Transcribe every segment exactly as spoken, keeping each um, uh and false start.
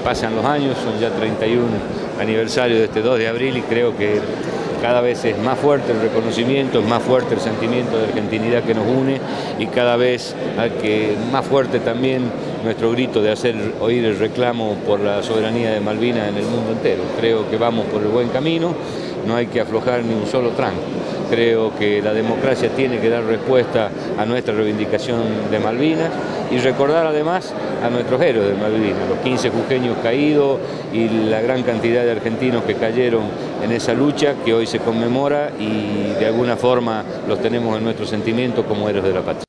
pasan los años, son ya treinta y un aniversario de este dos de abril y creo que cada vez es más fuerte el reconocimiento, es más fuerte el sentimiento de argentinidad que nos une y cada vez que más fuerte también nuestro grito de hacer oír el reclamo por la soberanía de Malvinas en el mundo entero. Creo que vamos por el buen camino, no hay que aflojar ni un solo tranco. Creo que la democracia tiene que dar respuesta a nuestra reivindicación de Malvinas y recordar además a nuestros héroes de Malvinas, los quince jujeños caídos y la gran cantidad de argentinos que cayeron en esa lucha que hoy se conmemora y de alguna forma los tenemos en nuestro sentimiento como héroes de la patria.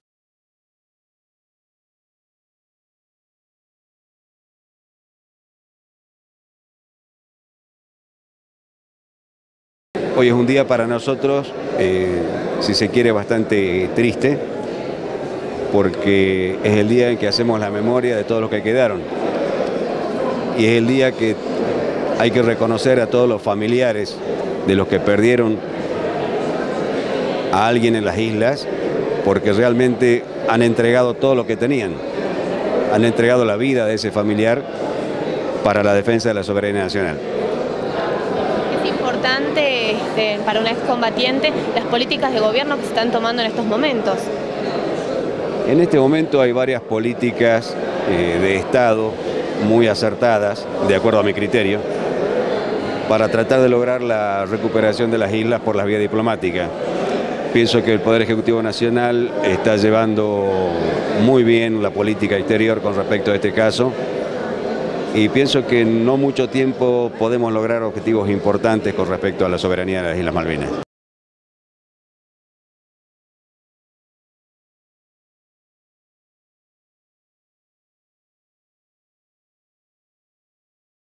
Hoy es un día para nosotros, eh, si se quiere, bastante triste, porque es el día en que hacemos la memoria de todos los que quedaron. Y es el día que hay que reconocer a todos los familiares de los que perdieron a alguien en las islas, porque realmente han entregado todo lo que tenían. Han entregado la vida de ese familiar para la defensa de la soberanía nacional. Es importante este, para un excombatiente las políticas de gobierno que se están tomando en estos momentos. En este momento hay varias políticas eh, de Estado muy acertadas, de acuerdo a mi criterio, para tratar de lograr la recuperación de las islas por la vía diplomática. Pienso que el Poder Ejecutivo Nacional está llevando muy bien la política exterior con respecto a este caso y pienso que en no mucho tiempo podemos lograr objetivos importantes con respecto a la soberanía de las Islas Malvinas.